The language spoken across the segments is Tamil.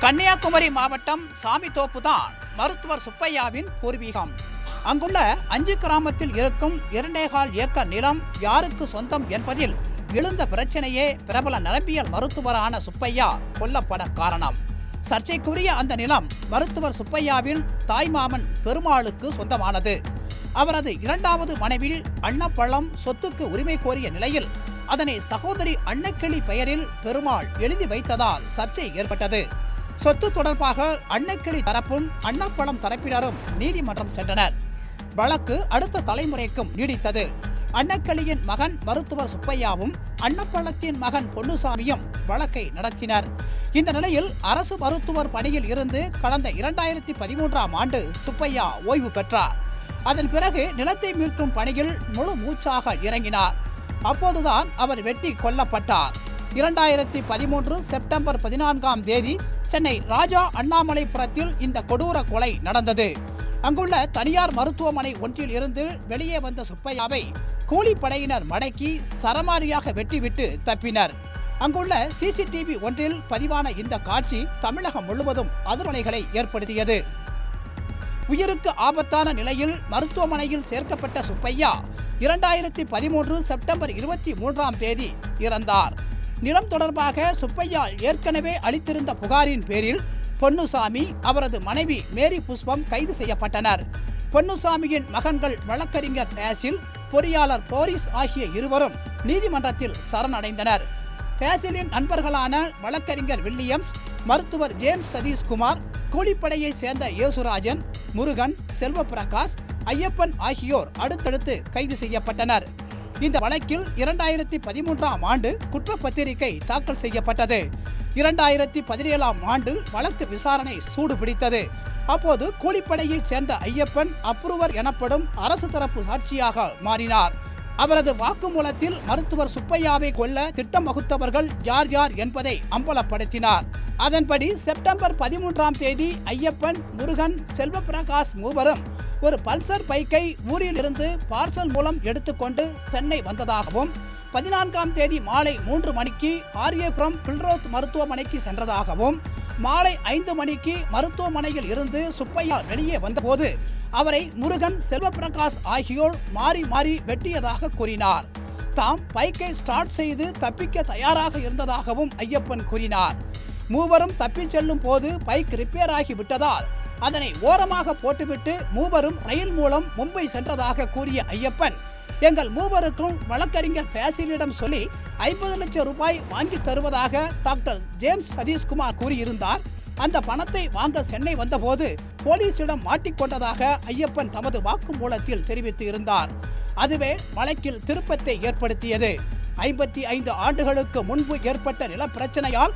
கன்னியாகுமரி மாவட்டம் சாமித்தோப்புதான் மருத்துவர் சுப்பையாவின் பூர்வீகம். அங்குள்ள 5 கிராமத்தில் இருக்கும் 2.25 ஏக்கர் நிலம் யாருக்கு சொந்தம் என்பதில் எழுந்த பிரச்சனையே பிரபல நரம்பியல் மருத்துவரான சுப்பையா கொல்லப்பட காரணம். சர்ச்சைக்குரிய அந்த நிலம் மருத்துவர் சுப்பையாவின் தாய்மாமன் பெருமாளுக்கு சொந்தமானது. அவரது 2வது மனைவி அன்னப்பழம் சொத்துக்கு உரிமை கோரிய நிலையில் அதனை சகோதரி அன்னக்கிளி பெயரில் பெருமாள் எழுதி வைத்ததால் சர்ச்சை ஏற்பட்டது. சொத்து தொடர்பாக அன்னக்கிளி தரப்பும் அன்னப்பழம் தரப்பினரும் நீதிமன்றம் சென்றனர். வழக்கு அடுத்த தலைமுறைக்கும் நீடித்தது. அன்னக்கிளியின் மகன் மருத்துவர் சுப்பையாவும் அன்னப்பழத்தின் மகன் பொன்னுசாமியும் வழக்கை நடத்தினர். இந்த நிலையில் அரசு மருத்துவர் பணியில் இருந்து கடந்த 2013ஆம் ஆண்டு சுப்பையா ஓய்வு பெற்றார். அதன் பிறகு நிலத்தை மீட்கும் பணியில் முழு மூச்சாக இறங்கினார். அப்போதுதான் அவர் வெட்டி கொல்லப்பட்டார். 2013 செப்டம்பர் 14ஆம் தேதி சென்னை ராஜா அண்ணாமலைபுரத்தில் இந்த கொடூர கொலை நடந்தது. அங்குள்ள தனியார் மருத்துவமனை ஒன்றில் இருந்து வெளியே வந்த சுப்பையாவை கூலிப்படையினர் மடக்கி சரமாரியாக வெட்டிவிட்டு தப்பினர். அங்குள்ள சிசிடிவி ஒன்றில் பதிவான இந்த காட்சி தமிழகம் முழுவதும் அதிர்வலைகளை ஏற்படுத்தியது. உயிருக்கு ஆபத்தான நிலையில் மருத்துவமனையில் சேர்க்கப்பட்ட சுப்பையா 2013 செப்டம்பர் 23ஆம் தேதி இறந்தார். நிலம் தொடர்பாக சுப்பையா ஏற்கனவே அளித்திருந்த புகாரின் பேரில் பொன்னுசாமி, அவரது மனைவி மேரி புஷ்பம் கைது செய்யப்பட்டனர். பொன்னுசாமியின் மகன்கள் வழக்கறிஞர் பேசில், பொறியாளர் போரிஸ் ஆகிய இருவரும் நீதிமன்றத்தில் சரணடைந்தனர். பேசிலின் நண்பர்களான வழக்கறிஞர் வில்லியம்ஸ், மருத்துவர் ஜேம்ஸ் சதீஷ்குமார், கூலிப்படையை சேர்ந்த யேசுராஜன், முருகன், செல்வப்பிரகாஷ், ஐயப்பன் ஆகியோர் அடுத்தடுத்து கைது செய்யப்பட்டனர். இந்த வழக்கில் 2013ஆம் ஆண்டு குற்றப்பத்திரிகை தாக்கல் செய்யப்பட்டது. 2017ஆம் ஆண்டு வழக்கு விசாரணை சூடு பிடித்தது. அப்போது கூலிப்படையை சேர்ந்த ஐயப்பன் அப்ரூவர் எனப்படும் அரசு தரப்பு சாட்சியாக மாறினார். அவரது வாக்குமூலத்தில் மருத்துவர் சுப்பையாவை கொல்ல திட்டம் வகுத்தவர்கள் யார் யார் என்பதை அம்பலப்படுத்தினார். அதன்படி செப்டம்பர் 13ஆம் தேதி ஐயப்பன், முருகன், செல்வப்பிரகாஷ் மூவரும் ஒரு பல்சர் பைக்கை ஊரில் இருந்து பார்சல் மூலம் எடுத்துக்கொண்டு சென்னை வந்ததாகவும், 14ஆம் தேதி மாலை 3 மணிக்கு ஆர்ஏபுரம் பில்ரோத் மருத்துவமனைக்கு சென்றதாகவும், மாலை 5 மணிக்கு மருத்துவமனையில் இருந்து சுப்பையா வெளியே வந்தபோது அவரை முருகன், செல்வப்பிரகாஷ் ஆகியோர் மாறி மாறி வெட்டியதாக கூறினார். தாம் பைக்கை ஸ்டார்ட் செய்து தப்பிக்க தயாராக இருந்ததாகவும் ஐயப்பன் கூறினார். மூவரும் தப்பிச் செல்லும் போது பைக் ரிப்பேர் ஆகி விட்டதால் அதனை ஓரமாக போட்டுவிட்டு மூவரும் ரயில் மூலம் மும்பை சென்றதாக கூறிய ஐயப்பன், எங்கள் மூவருக்கும் வழக்கறிஞர் பேசிலிடம் சொல்லி 50 லட்சம் ரூபாய் வாங்கி தருவதாக டாக்டர் ஜேம்ஸ் சதீஷ்குமார் கூறியிருந்தார். அந்த பணத்தை வாங்க சென்னை வந்தபோது போலீசிடம் மாட்டிக்கொண்டதாக ஐயப்பன் தமது வாக்குமூலத்தில் தெரிவித்து இருந்தார். அதுவே வழக்கில் திருப்பத்தை ஏற்படுத்தியது. 55 ஆண்டுகளுக்கு முன்பு ஏற்பட்ட நிலப்பிரச்சனையால்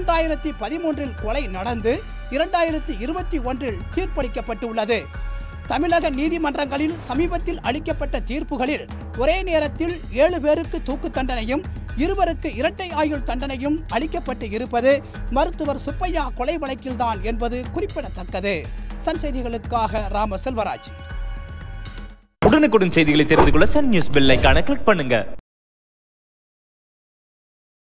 2013இல் கொலை நடந்து 2021இல் தீர்ப்பளிக்கப்பட்டுள்ளது. தமிழக நீதிமன்றங்களில் சமீபத்தில் அளிக்கப்பட்ட தீர்ப்புகளில் ஒரே நேரத்தில் 7 பேருக்கு தூக்கு தண்டனையும் 2 இரட்டை ஆயுள் தண்டனையும் அளிக்கப்பட்டு இருப்பது மருத்துவர் சுப்பையா கொலை வழக்கில்தான் என்பது குறிப்பிடத்தக்கது. சன் செய்திகளுக்காக ராம செல்வராஜ். உடனுக்குடன் செய்திகளை தெரிந்து கொள்ள சன் நியூஸ் பெல் ஐகானை கிளிக் பண்ணுங்க.